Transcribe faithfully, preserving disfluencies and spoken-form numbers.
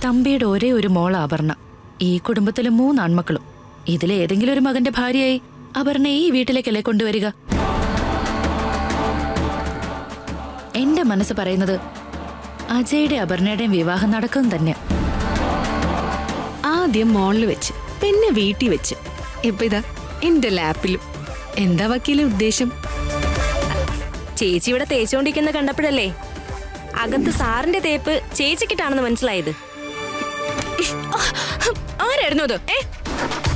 തമ്പിയുടെ ഒരേ ഒരു മോള അപർണ. ഈ കുടുംബത്തിലെ മൂന്ന് ആൺമക്കളും. ഇതിലേതെങ്കിലും ഒരു മകന്റെ ഭാര്യയായി അപർണ ഈ വീട്ടിലേക്കല്ലേ കൊണ്ടുവരിക? എന്റെ മനസ്സ് പറയുന്നത് അജയുടെ അപർണയുടെയും വിവാഹം നടക്കും തന്നെ. ആദ്യം മോളിൽ വെച്ച്, പിന്നെ വീട്ടിൽ വെച്ച്, ഇപ്പൊ ഇതാ എന്റെ ലാപ്പിലും. എന്താ വക്കീലെ ഉദ്ദേശം? ചേച്ചി ഇവിടെ തേച്ചുകൊണ്ടിരിക്കുന്ന കണ്ടപ്പോഴല്ലേ അകത്ത് സാറിന്റെ തേപ്പ് ചേച്ചിക്കിട്ടാണെന്ന് മനസ്സിലായത്. ആരായിരുന്നു അത്?